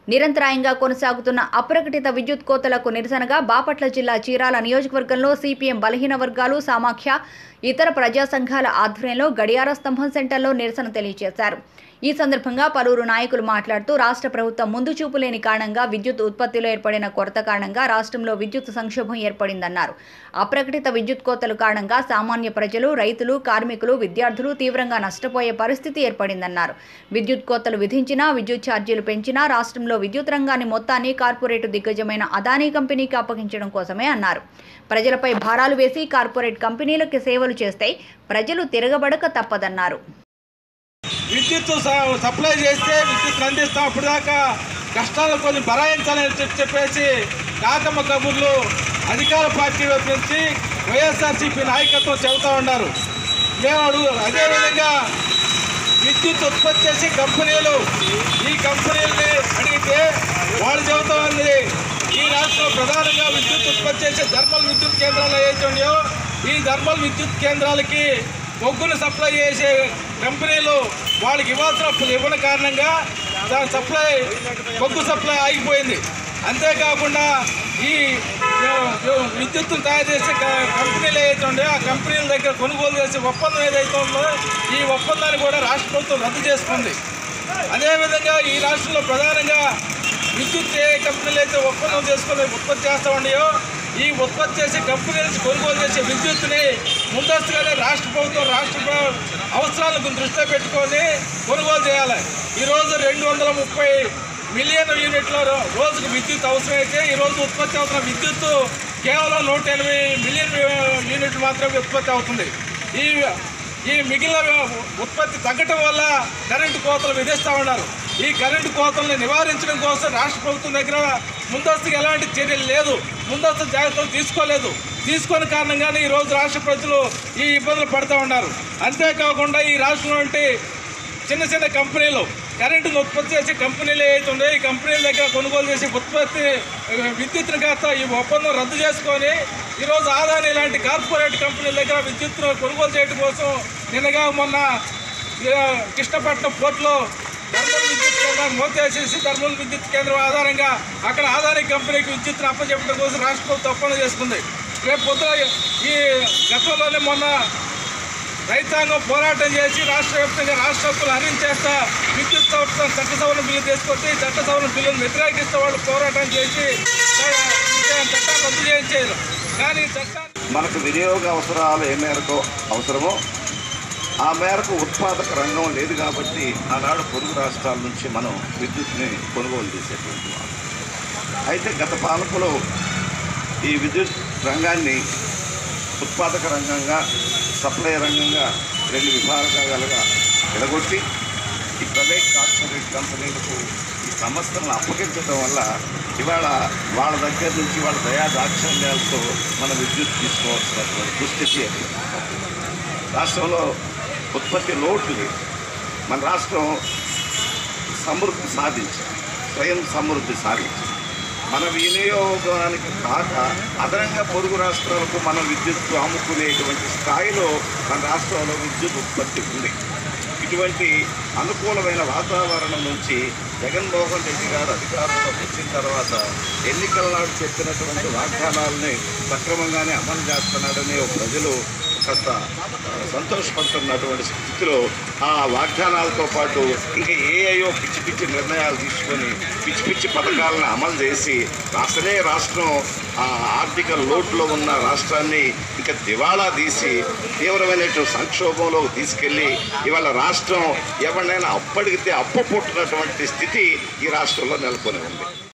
నిరంతరాయంగా కొనసాగుతున్న అప్రకటిత విద్యుత్ కోతలకు నిరసనగా బాపట్ల జిల్లా చీరాల నియోజకవర్గంలో సిపిఎం బలహీన వర్గాలు సమాఖ్య ఇతర ప్రజా సంఘాల ఆధ్వర్యంలో గడియార స్తంభం సెంటర్లో నిరసన తెలియజేశారు। ఈ సందర్భంగా పలువురు నాయకులు మాట్లాడుతూ రాష్ట్ర ప్రభుత్వం ముందు చూపు లేని కారణంగా విద్యుత్ ఉత్పత్తిలో ఏర్పడిన కొరత కారణంగా రాష్ట్రంలో విద్యుత్ సంక్షోభం ఏర్పడిందన్నారు। అప్రకటిత విద్యుత్ కోతల కారణంగా సామాన్య ప్రజలు, రైతులు, కార్మికులు, విద్యార్థులు తీవ్రంగా నష్టపోయే పరిస్థితి ఏర్పడిందన్నారు। విద్యుత్ కోతలు విధించినా, విద్యుత్ ఛార్జీలు పెంచినా రాష్ట్రంలో విద్యుత్ రంగాన్ని మొత్తాన్ని కార్పొరేట్ దిగ్గజమైన అదానీ కంపెనీకి అప్పగించడం కోసమే అన్నారు। ప్రజలపై భారాలు వేసి కార్పొరేట్ కంపెనీలకు సేవలు చేస్తే ప్రజలు తిరగబడక తప్పదన్నారు। విద్యుత్ సప్లై చేస్తే విద్యుత్ అందిస్తాం, అప్పుడు దాకా కష్టాలు కొంచెం భరాయించాలని చెప్పేసి కాకమ్మ కబుర్లు అధికార పార్టీ వైపు నుంచి వైఎస్ఆర్సీపీ నాయకత్వం చెబుతూ ఉన్నారు। మేము అదేవిధంగా విద్యుత్ ఉత్పత్తి చేసే కంపెనీలు ఈ కంపెనీలని అడిగితే వాళ్ళు చెబుతూ ఉంది ఈ రాష్ట్రంలో ప్రధానంగా విద్యుత్ ఉత్పత్తి చేసే థర్మల్ విద్యుత్ కేంద్రాలు ఏవైతే ఉన్నాయో ఈ థర్మల్ విద్యుత్ కేంద్రాలకి బొగ్గును సప్లై చేసే కంపెనీలు వాళ్ళకి ఇవ్వని కారణంగా దాని బొగ్గు సప్లై ఆగిపోయింది। అంతేకాకుండా ఈ విద్యుత్తును తయారు చేసే కంపెనీలు ఏదైతే ఉన్నాయో ఆ కంపెనీల దగ్గర కొనుగోలు చేసే ఒప్పందం ఏదైతే ఉందో ఈ ఒప్పందాన్ని కూడా రాష్ట్ర ప్రభుత్వం రద్దు చేసుకుంది। అదేవిధంగా ఈ రాష్ట్రంలో ప్రధానంగా విద్యుత్ ఏ కంపెనీలు అయితే ఒప్పందం చేసుకుని ఉత్పత్తి చేస్తూ ఉన్నాయో ఈ ఉత్పత్తి చేసే కంపెనీల నుంచి కొనుగోలు చేసే విద్యుత్తుని ముందస్తుగానే రాష్ట్ర ప్రభుత్వం అవసరాలకు దృష్టిలో పెట్టుకొని కొనుగోలు చేయాలి। ఈరోజు 230 మిలియన్ యూనిట్ల రోజుకు విద్యుత్ అవసరమైతే ఈరోజు ఉత్పత్తి అవుతున్న విద్యుత్తు కేవలం 180 మిలియన్ యూనిట్లు మాత్రమే ఉత్పత్తి అవుతుంది। ఈ మిగిలిన ఉత్పత్తి తగ్గటం వల్ల కరెంటు కోతలు విధిస్తూ ఉన్నారు। ఈ కరెంటు కోతలను నివారించడం కోసం రాష్ట్ర ప్రభుత్వం దగ్గర ముందస్తుగా ఎలాంటి చర్యలు లేదు, ముందస్తు జాగ్రత్తలు తీసుకునే కారణంగానే ఈరోజు రాష్ట్ర ప్రజలు ఈ ఇబ్బందులు పడుతూ ఉన్నారు। అంతేకాకుండా ఈ రాష్ట్రంలో చిన్న చిన్న కంపెనీలు కరెంటును ఉత్పత్తి చేసే కంపెనీలు ఏవైతే ఉన్నాయో ఈ కంపెనీల దగ్గర కొనుగోలు చేసే విద్యుత్తును కాస్త ఈ ఒప్పందం రద్దు చేసుకొని ఈరోజు అదానీ లాంటి కార్పొరేట్ కంపెనీల దగ్గర విద్యుత్తును కొనుగోలు చేయడం కోసం నిన్నగా మొన్న కృష్ణపట్నం పోర్టులో థర్మల్ విద్యుత్ కేంద్రాన్ని మూసేసేసి థర్మల్ విద్యుత్ కేంద్రం ఆధారంగా అక్కడ అదానీ కంపెనీకి విద్యుత్తును అప్పచెప్పడం కోసం రాష్ట్ర ప్రభుత్వం ఒప్పందం చేసుకుంది। రేపు పొద్దున ఈ గతంలోనే మొన్న రైతాంగం పోరాటం చేసి రాష్ట్ర వ్యాప్తంగా రాష్ట్ర హక్కులు హరించేస్తా విద్యుత్ చట్ట సవరణ బిల్లు తీసుకొచ్చి చట్ట సవరణ బిల్లును వ్యతిరేకిస్తే వాళ్ళు పోరాటం చేసి చట్టాన్ని రద్దు చేయించారు। కానీ మనకు వినియోగ అవసరాలు ఏ మేరకు అవసరమో ఆ మేరకు ఉత్పాదక రంగం లేదు కాబట్టి ఆనాడు పొరుగు రాష్ట్రాల నుంచి మనం విద్యుత్ని కొనుగోలు చేసేటువంటి వాళ్ళు। అయితే గత పాలకులు ఈ విద్యుత్ రంగాన్ని ఉత్పాదక రంగంగా సప్లై రంగంగా 2 విభాగాలుగా విడగొట్టి ఈ ప్రైవేట్ కార్పొరేట్ కంపెనీలకు ఈ సంస్థలను అప్పగించడం వల్ల ఇవాళ వాళ్ళ దగ్గర నుంచి వాళ్ళ దయాదాక్షిణ్యాలతో మన విద్యుత్ తీసుకోవాల్సినటువంటి దుస్థితి రాష్ట్రంలో ఉత్పత్తి లోటు లేదు। మన రాష్ట్రం సమృద్ధి సాధించింది, స్వయం సమృద్ధి సాధించింది। మన వినియోగానికి కాక అదనంగా పొరుగు రాష్ట్రాలకు మనం విద్యుత్ అమ్ముకునేటువంటి స్థాయిలో మన రాష్ట్రంలో విద్యుత్ ఉత్పత్తి ఉంది। ఇటువంటి అనుకూలమైన వాతావరణం నుంచి జగన్మోహన్ రెడ్డి గారు అధికారంలోకి వచ్చిన తర్వాత ఎన్నికల నాడు చెప్పినటువంటి వాగ్దానాలని సక్రమంగానే అమలు చేస్తున్నాడని ప్రజలు కాస్త సంతోషపడుతున్నటువంటి స్థితిలో ఆ వాగ్దానాలతో పాటు ఇంకా ఏయో పిచ్చి పిచ్చి నిర్ణయాలు తీసుకొని పిచ్చి పిచ్చి పథకాలను అమలు చేసి అసలే రాష్ట్రం ఆర్థిక లోటులో ఉన్న రాష్ట్రాన్ని ఇంకా దివాళా తీసి తీవ్రమైనటువంటి సంక్షోభంలో తీసుకెళ్ళి ఇవాళ రాష్ట్రం ఎవరినైనా అప్పడిగితే అప్పు పుట్టినటువంటి స్థితి ఈ రాష్ట్రంలో నెలకొని ఉంది।